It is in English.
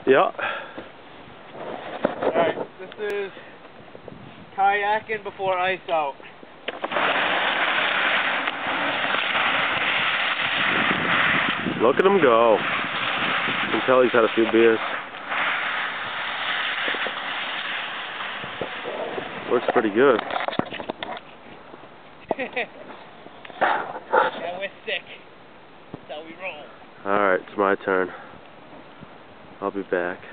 Yeah. Alright, this is kayaking before ice out. Look at him go. You can tell he's had a few beers. Works pretty good. Yeah, we're sick. That's how we roll. Alright, it's my turn. I'll be back.